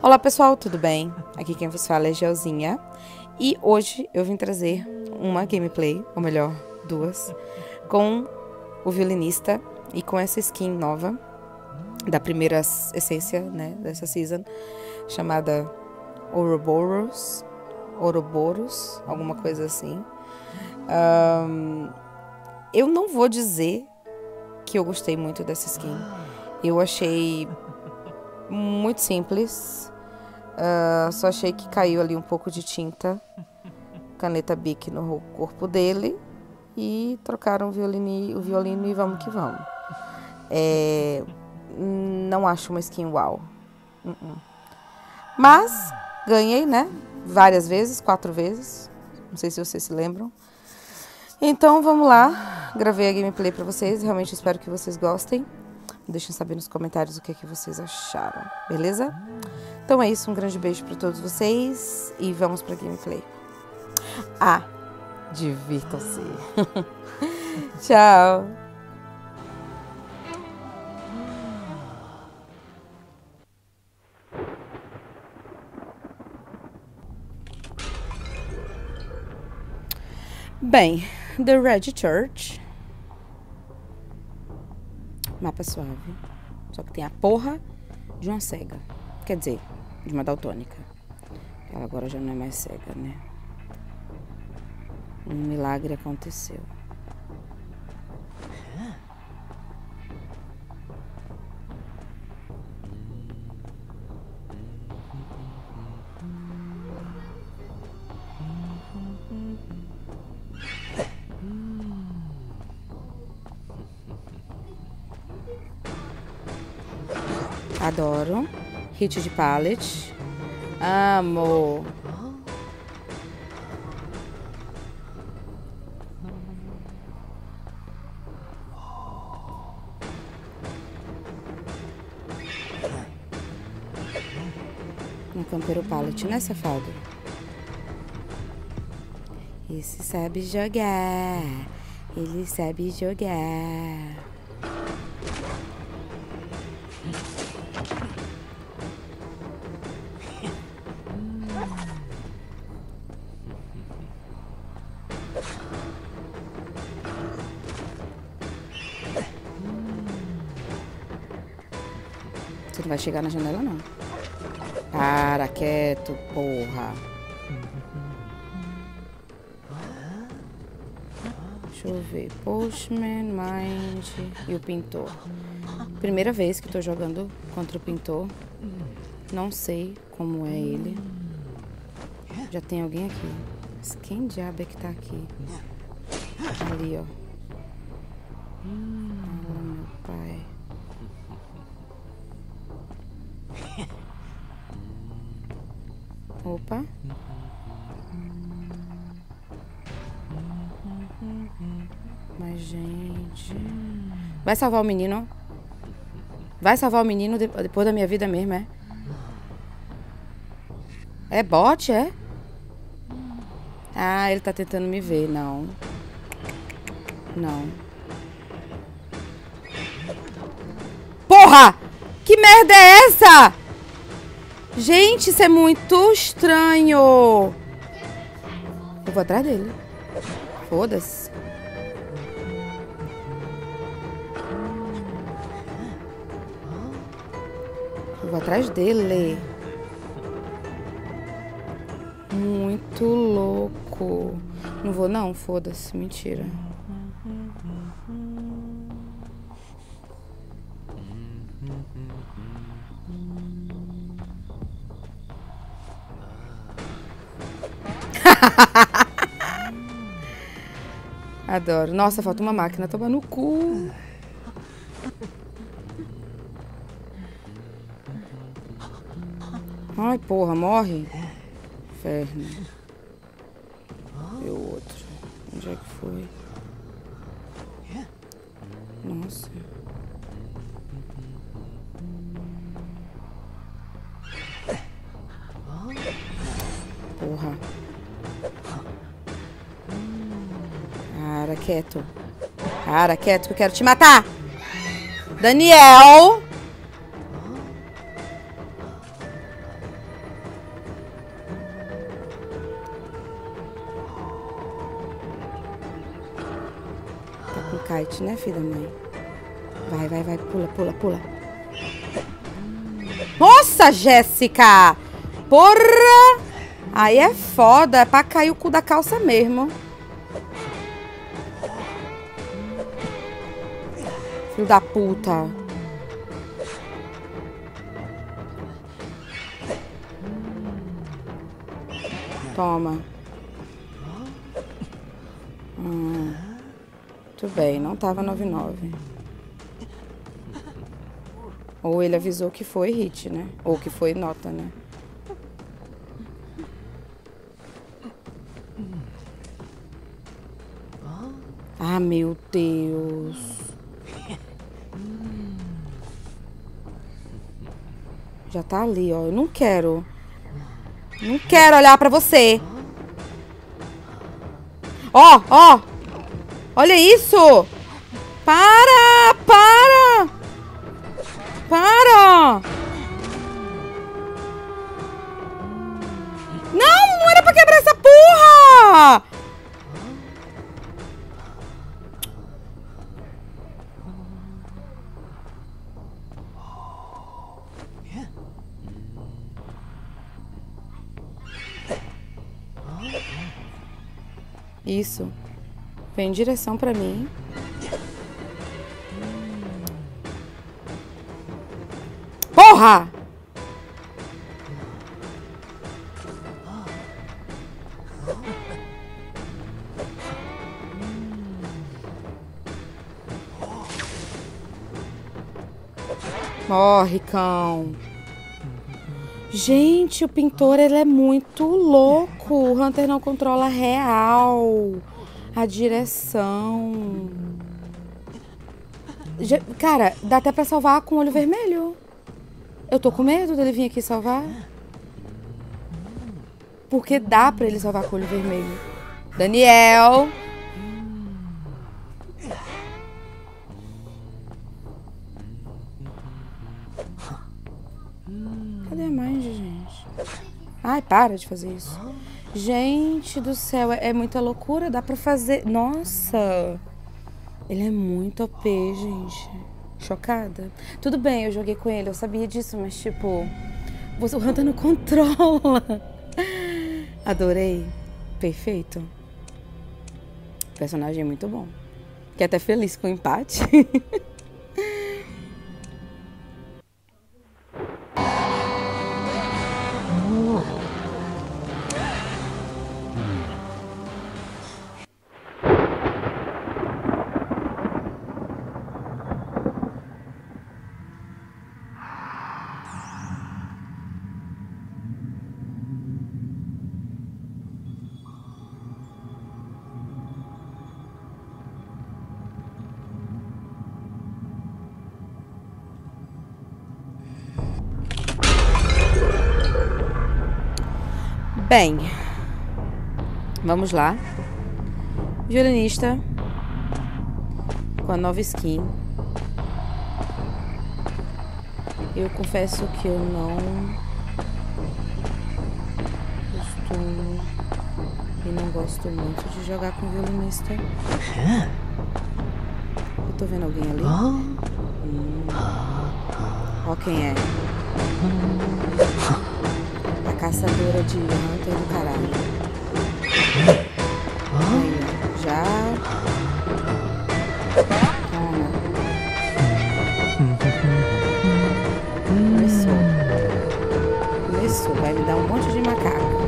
Olá pessoal, tudo bem? Aqui quem vos fala é Gelzinha e hoje eu vim trazer uma gameplay, ou melhor, duas, com o violinista e com essa skin nova da primeira essência, né, dessa season, chamada Ouroboros, alguma coisa assim. Eu não vou dizer que eu gostei muito dessa skin. Eu achei muito simples. Só achei que caiu ali um pouco de tinta, caneta Bic no corpo dele e trocaram o violino e vamos que vamos. Não acho uma skin uau. Mas ganhei, né? Várias vezes, 4 vezes. Não sei se vocês se lembram. Então vamos lá. Gravei a gameplay pra vocês. Realmente espero que vocês gostem. Deixem saber nos comentários o que é que vocês acharam, beleza? Então é isso, um grande beijo para todos vocês e vamos pra gameplay. Divirtam-se. Tchau. Bem, The Red Church. Mapa suave. Só que tem a porra de uma cega. Quer dizer, de uma daltônica. Ela agora já não é mais cega, né? Um milagre aconteceu. Adoro. Hit de pallet. Amo. Um campeiro pallet, né, safado? Esse sabe jogar. Ele sabe jogar. Você não vai chegar na janela, não. Para, quieto, porra. Deixa eu ver. Postman, Mind e o Pintor. Primeira vez que tô jogando contra o Pintor. Não sei como é ele. Já tem alguém aqui. Mas quem diabo é que tá aqui? Ali, ó. Ah, meu pai. Opa. Mas, gente... Vai salvar o menino? Vai salvar o menino depois da minha vida mesmo, é? É bot, é? Ah, ele tá tentando me ver. Não. Não. Porra! Que merda é essa? Gente, isso é muito estranho. Eu vou atrás dele. Foda-se. Eu vou atrás dele. Muito louco. Não vou não, foda-se. Mentira. Adoro. Nossa, falta uma máquina. Toma no cu. Ai, porra, morre. Inferno. E o outro. Onde é que foi? Nossa. Porra. Cara, quieto. Cara, quieto que eu quero te matar. Daniel. kite, né, filha da mãe? Vai, vai, vai. Pula, pula, pula. Nossa, Jéssica! Porra! Aí é foda. É pra cair o cu da calça mesmo. Filho da puta. Toma. Muito bem, não tava 99. Ou ele avisou que foi hit, né? Ou que foi nota, né? Ah, meu Deus. Já tá ali, ó. Eu não quero. Não quero olhar pra você. Ó, ó. Olha isso. Para, para. Para. Não, não era pra quebrar essa porra. Isso. Vem em direção pra mim. Porra! Morre, cão. Gente, o pintor, ele é muito louco. O Hunter não controla real a direção. Cara, dá até pra salvar com o olho vermelho. Eu tô com medo dele vir aqui salvar. Porque dá pra ele salvar com o olho vermelho. Daniel! Cadê a mãe, gente? Ai, para de fazer isso. Gente do céu, é muita loucura. Dá pra fazer... Nossa! Ele é muito OP, gente. Chocada. Tudo bem, eu joguei com ele, eu sabia disso, mas tipo... O Hunter não controla. Adorei. Perfeito. O personagem é muito bom. Fiquei até feliz com o empate. Bem, vamos lá. Violinista com a nova skin. Eu confesso que eu não costumo e não gosto muito de jogar com violinista. Eu tô vendo alguém ali? Ó quem é. Caçadora de Hunter do caralho. Aí, já. Toma. Começou. Começou. Vai me dar um monte de macaco.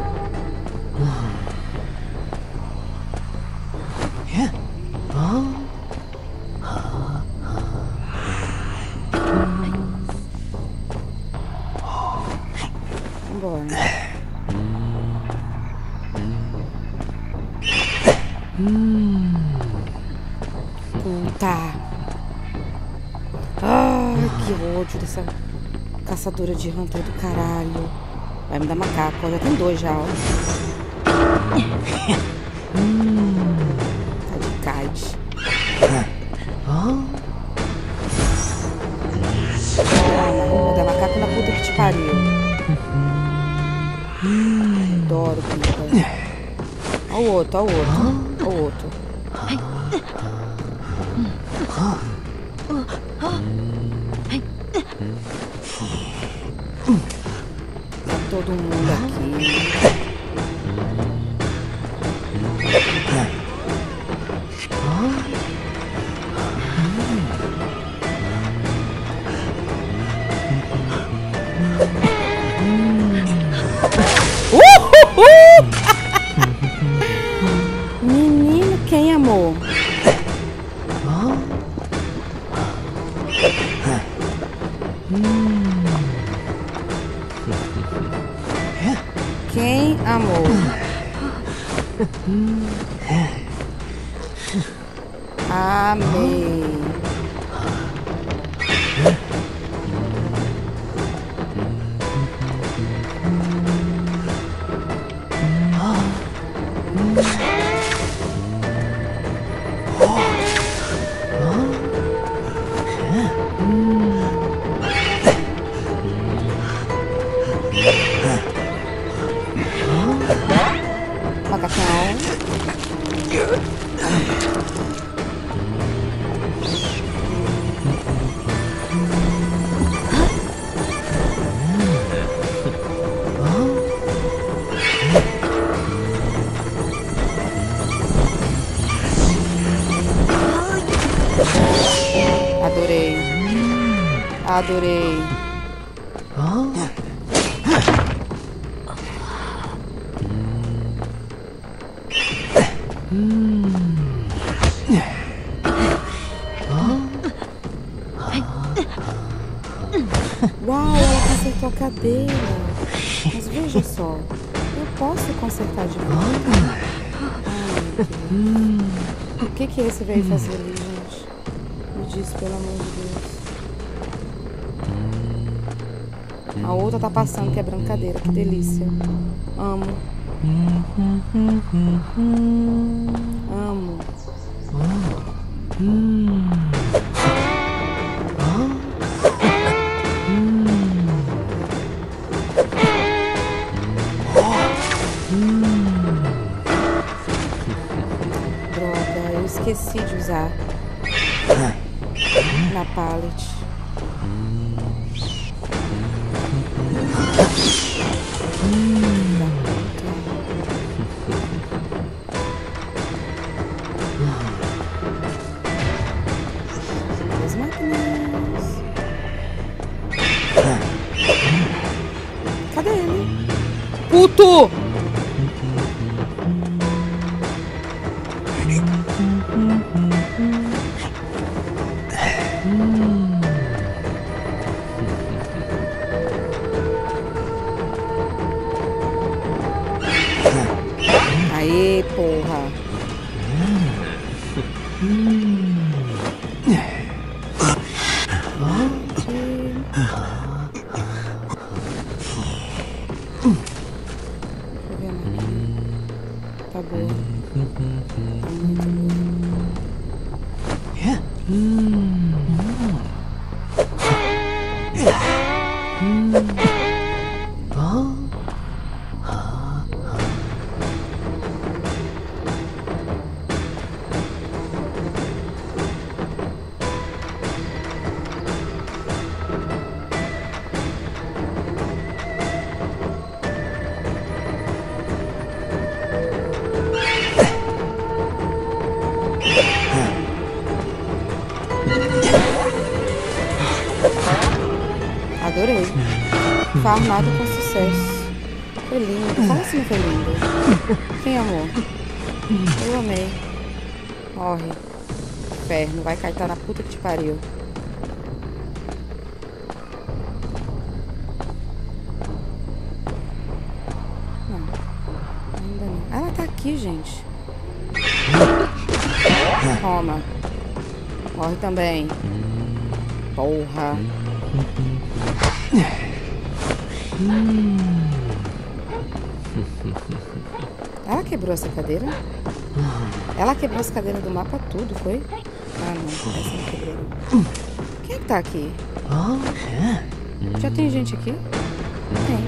Puta. Ai, que ódio dessa caçadora de Hunter do caralho. Vai me dar macaco. Já tem dois já, ó. Tá de kite. Vou dar macaco na puta que te pariu. Adoro pinta. Ó o outro, ó o outro. Ó o outro. Tá todo mundo aqui. Menino, quem amou? Quem amou? Amei. Macacão. Adorei. Adorei. Uau, ela consertou a cadeira. Mas veja só, eu posso consertar de volta? Ai, o que esse veio fazer ali, gente? Me diz, pelo amor de Deus. A outra tá passando quebrando cadeira, que delícia. Amo. Amo. Droga, eu esqueci de usar na pallet. As máquinas. Cadê ele? Puto! Aê, porra. Tá boa. Tá muito boa. Adorei. Farmado com sucesso. Foi lindo. Fala assim, foi lindo. Quem amou? Eu amei. Morre. Inferno. Vai cair na puta que te pariu. Não. Ainda não. Ela tá aqui, gente. Toma. Morre também. Porra. Ela quebrou essa cadeira? Ela quebrou essa cadeira do mapa tudo, foi? Ah, não. Essa não quebrou. Quem é que tá aqui? Já tem gente aqui? Tem.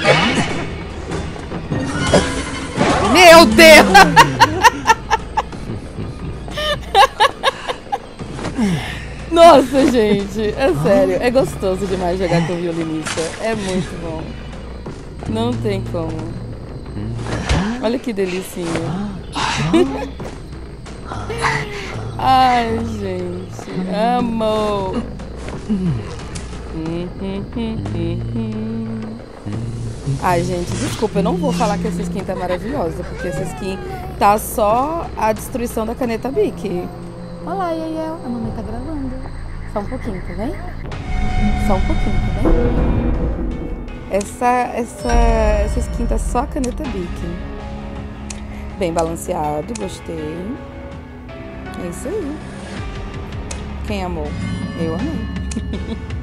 Meu Deus! Nossa, gente, é sério, é gostoso demais jogar com violinista. É muito bom. Não tem como. Olha que delicinha. Ai, gente, amo. Ai, gente, desculpa, eu não vou falar que essa skin tá maravilhosa, porque essa skin tá só a destruição da caneta Bic. Olha lá, Yayel, a mamãe tá gravando. Só um pouquinho, tá vendo? Só um pouquinho, tá vendo? Essa skin tá só a caneta Bic. Bem balanceado, gostei. É isso aí. Quem amou? Eu amei.